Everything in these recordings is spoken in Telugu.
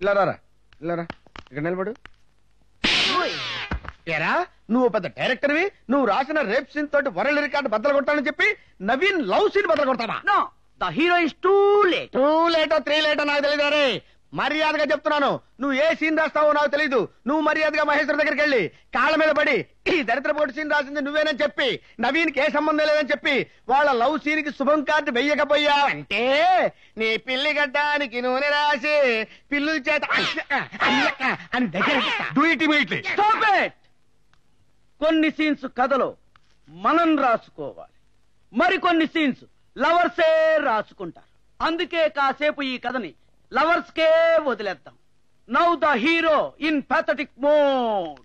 ఇలా రారా, ఇలా రా, ఇక్కడ నిలబడు. ఏరా, నువ్వు పెద్ద డైరెక్టర్వి, నువ్వు రాసిన రేప్ సీన్ తోటి వరల్డ్ రికార్డు బద్దలు కొట్టాలని చెప్పి నవీన్ లవ్ సీన్ బద్దలు కొడతావా? No, the hero is too late. 2 లేటో 3 లేటో నాకు తెలియదు రే. మర్యాదగా చెప్తున్నాను, నువ్వు ఏ సీన్ రాస్తావో నాకు తెలీదు. నువ్వు మర్యాదగా మహేశ్వర్ దగ్గరికి వెళ్ళి కాళ్ళ మీద పడి ఈ దరిద్రపోటు సీన్ రాసింది నువ్వేనని చెప్పి, నవీన్కి ఏ సంబంధం లేదని చెప్పి, వాళ్ళ లవ్ సీన్ కి శుభం కార్డు వెయ్యకపోయావంటే నీ పిల్లి గడ్డానికి నూనె రాసి పిల్లుల చేత అని దగ్గర do it immediately. Stop it. కొన్ని సీన్స్ కథలో మనం రాసుకోవాలి, మరికొన్ని సీన్స్ లవర్సే రాసుకుంటారు. అందుకే కాసేపు ఈ కథని లవర్స్ కే వదిలేద్దాం. Now the hero in pathetic mode.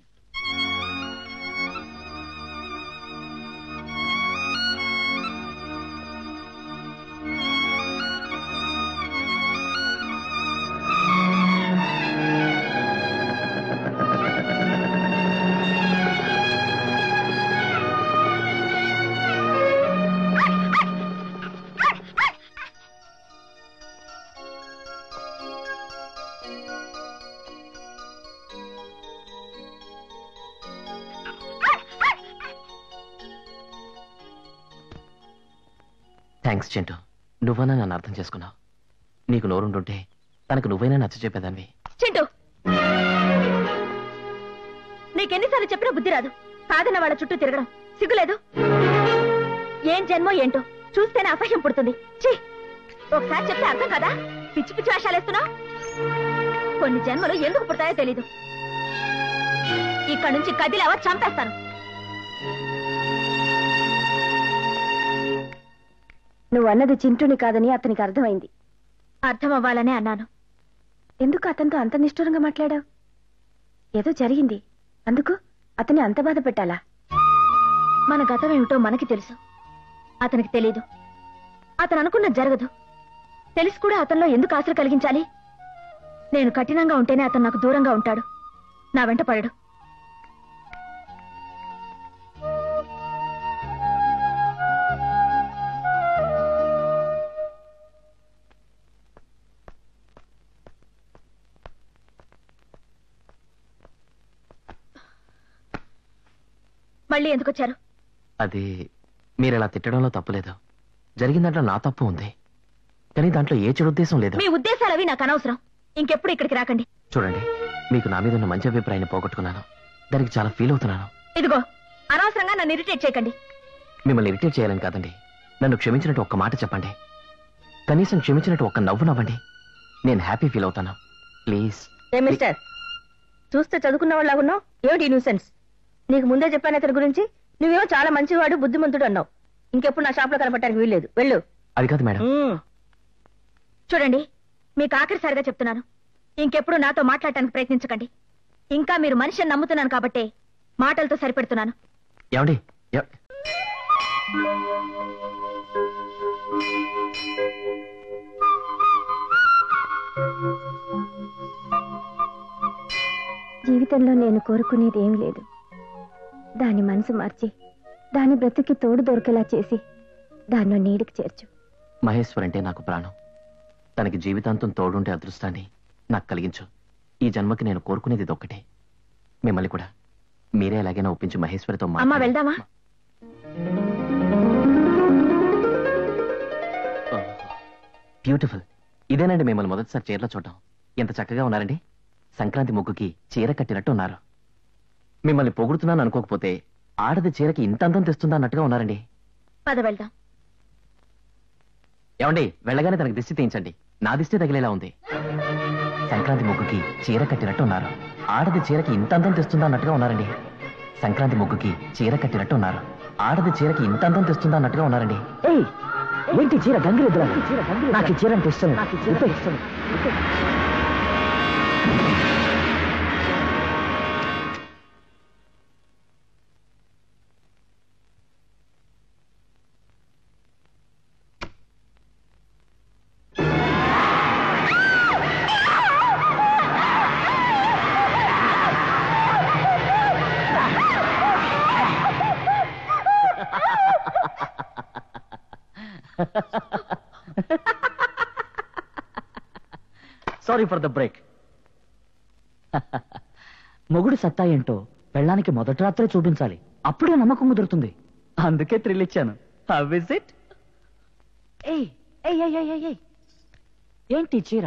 Thanks Chintu, నువ్వన్నా నన్ను అర్థం చేసుకున్నావు. నీకు నోరుంటుంటే తనకు నువ్వైనా నచ్చ చెప్పేదాన్ని. చింటూ, నీకెన్నిసార్లు చెప్పినా బుద్ధి రాదు. కాదన్న వాళ్ళ చుట్టూ తిరగడం సిగ్గులేదు? ఏం జన్మో ఏంటో చూస్తేనే అసహ్యం పుడుతుంది. ఛీ, ఒకసారి చెప్తే అర్థం కదా, పిచ్చి పిచ్చి వేషాలేస్తున్నావు. కొన్ని జన్మలు ఎందుకు పుడతాయో తెలీదు. ఇక్కడ నుంచి కదిలేవా చంపేస్తాను. నువ్వు అన్నది చింటూని కాదని అతనికి అర్థమైంది. అర్థం అవ్వాలనే అన్నాను. ఎందుకు అతనితో అంత నిష్ఠూరంగా మాట్లాడావు? ఏదో జరిగింది, అందుకు అతన్ని అంత బాధ పెట్టాలా? మన గతం ఏమిటో మనకి తెలుసు, అతనికి తెలీదు. అతను అనుకున్న జరగదు. తెలిసి కూడా అతనిలో ఎందుకు ఆశలు కలిగించాలి? నేను కఠినంగా ఉంటేనే అతను నాకు దూరంగా ఉంటాడు, నా వెంట పడడు. మళ్ళీ ఎందుకు వచ్చారు? అది మీరు ఇలా తిట్టడంలో తప్పులేదు. జరిగిన దాంట్లో నా తప్పు ఉంది, కానీ దాంట్లో ఏ చెడు ఉద్దేశం లేదు. మీ ఉద్దేశాలు అవి నాకు అనవసరం. ఇంకెప్పుడు ఇక్కడికి రాకండి. చూడండి, మీకు నా మీద ఉన్న మంచి అభిప్రాయాన్ని పోగొట్టుకున్నాను. దానికి చాలా ఫీల్ అవుతున్నాను. ఇదిగో, అనవసరంగా నన్ను ఇరిటేట్ చేయకండి. మిమ్మల్ని ఇరిటేట్ చేయాలని కాదండి. నన్ను క్షమించినట్టు ఒక్క మాట చెప్పండి. కనీసం క్షమించినట్టు ఒక్క నవ్వు నవ్వండి. నేను హ్యాపీ ఫీల్ అవుతాను. ప్లీజ్. మిస్టర్, చూస్తే చదువుకున్న వాళ్ళగున్నావు. ఏమిటి న్యూసెన్స్? నీకు ముందే చెప్పాను అతని గురించి. నువ్వేమో చాలా మంచివాడు, బుద్ధిమంతుడు అన్నావు. ఇంకెప్పుడు నా షాప్ లో కనపడటానికి వీల్లేదు, వెళ్ళు. అది కాదు మేడం. చూడండి, మీకు ఆఖరిసారిగా చెప్తున్నాను, ఇంకెప్పుడు నాతో మాట్లాడటానికి ప్రయత్నించకండి. ఇంకా మీరు మనిషిని నమ్ముతున్నాను కాబట్టే మాటలతో సరిపెడుతున్నాను. ఏమండి, జీవితంలో నేను కోరుకునేది ఏం లేదు. దాని మనసు మార్చి, దాని బ్రతుకి తోడు దొరికేలా చేసి దాన్ని నీడికి చేర్చు. మహేశ్వర్ అంటే నాకు ప్రాణం. తనకి జీవితాంతం తోడుంటే అదృష్టాన్ని నాకు కలిగించు. ఈ జన్మకి నేను కోరుకునేది ఇదొక్కటే. మిమ్మల్ని కూడా మీరే ఎలాగైనా ఒప్పించి మహేశ్వరితో అమ్మా వెళ్దామా? బ్యూటిఫుల్. ఇదేనండి మిమ్మల్ని మొదటిసారి చీరలో చూడటం. ఎంత చక్కగా ఉన్నారండి. సంక్రాంతి ముగ్గుకి చీర కట్టినట్టు ఉన్నారు. మిమ్మల్ని పొగుడుతున్నాను అనుకోకపోతే ఆడది చీరకి ఇంత అందం తెస్తుందా అన్నట్టుగా ఉన్నారండి. పద వెళ్దాం. ఏమండి, వెళ్ళగానే తనకి దిష్టి తీయించండి. నా దిష్టి తగిలేలా ఉంది. సంక్రాంతి ముగ్గుకి చీర కట్టినట్టు ఉన్నారు. ఆడది చీరకి ఇంత అందం తెస్తుందా అన్నట్టుగా ఉన్నారండి. సంక్రాంతి ముగ్గుకి చీర కట్టినట్టు ఉన్నారు. ఆడది చీరకి ఇంత అందం తెస్తుందా అన్నట్టుగా ఉన్నారండి. ఏంటి చీర గంగిరెద్దులా? నాకు చీర అంటే ఇష్టం. Sorry for the break. మొగుడు సత్తా ఏంటో పెళ్ళానికి మొదటి రాత్రే చూపించాలి, అప్పుడే నమ్మకం కుదురుతుంది. అందుకే థ్రిల్ ఇచ్చాను. How is it? ఏంటి చీర?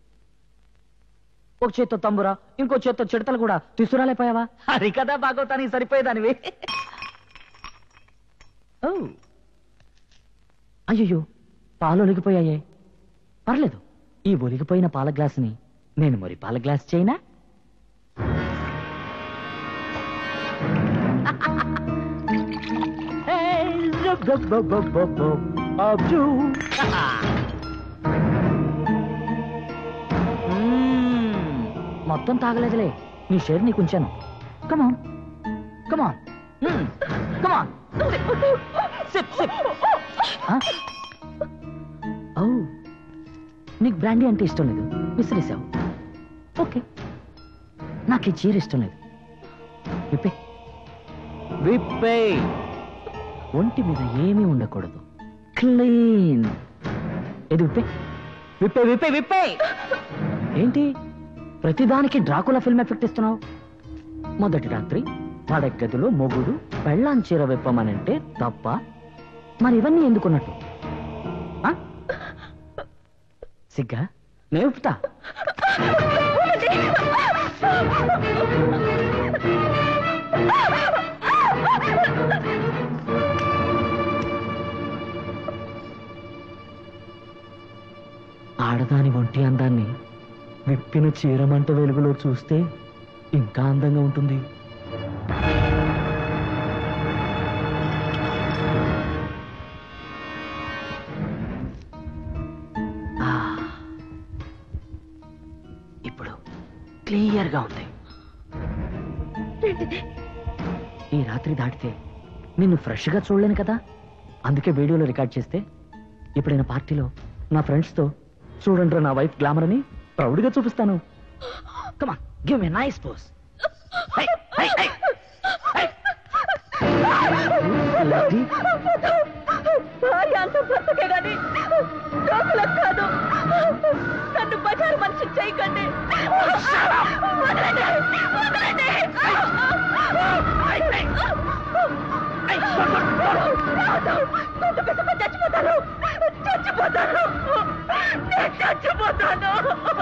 ఒక చేత్తో తంబురా, ఇంకో చేత్తో చిడతలు కూడా తీసుకురాలేపోయావా? అది కదా బాగోతానికి సరిపోయేదానివి. అయ్యో, పాలు ఒలిగిపోయాయే. పర్లేదు, ఈ ఒలిగిపోయిన పాల గ్లాసుని నేను మరి పాల గ్లాస్ చేయనా? మొత్తం తాగలేదులే, నీ షేర్ నీకు ఉంచాను. కమాన్ కమాన్ కమాన్, నీకు బ్రాండీ అంటే ఇష్టం లేదు, విసిరేసావు. ఓకే, నాకు ఈ చీర ఇష్టం లేదు. విప్పే విప్పే, ఒంటి మీద ఏమీ ఉండకూడదు, క్లీన్. ఏది విప్పే విప్పే విప్పే విప్పే. ఏంటి ప్రతిదానికి డ్రాకులా ఫిల్మ్ ఎఫెక్ట్ ఇస్తున్నావు? మొదటి రాత్రి పడగదిలో మొగుడు పెళ్ళాం చీర విప్పమనంటే తప్ప? మరి ఇవన్నీ ఎందుకున్నట్టు? సిగ్గా? నేర్పుతా. ఆడదాని ఒంటి అందాన్ని విప్పిన చీరమంట వెలుగులో చూస్తే ఇంకా అందంగా ఉంటుంది. ఇప్పుడు క్లియర్గా ఉంది. ఈ రాత్రి దాటితే నిన్ను ఫ్రెష్గా చూడలేను కదా, అందుకే వీడియోలో రికార్డ్ చేస్తే ఎప్పుడైనా పార్టీలో నా ఫ్రెండ్స్తో చూడండి నా వైఫ్ గ్లామర్ అని ప్రౌడ్గా చూపిస్తాను. Come on, give me nice pose. భార్య అంత భర్తకే గాని లోపలకు కాదు. నన్ను బజారు మనిషి చేయకండి. వదలండి, వదలండి. చచ్చిపోతాను, చచ్చిపోతాను, నేను చచ్చిపోతాను.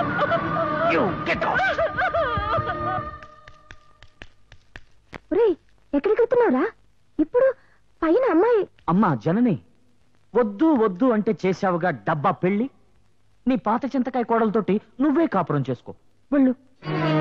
ఎక్కడికి వెళ్తున్నావురా? ఇప్పుడు పైన అమ్మాయి. అమ్మా జనని, వద్దు వద్దు అంటే చేశావుగా డబ్బా పెళ్లి. నీ పాత చింతకాయ కోడలతోటి నువ్వే కాపురం చేసుకో, వెళ్ళు.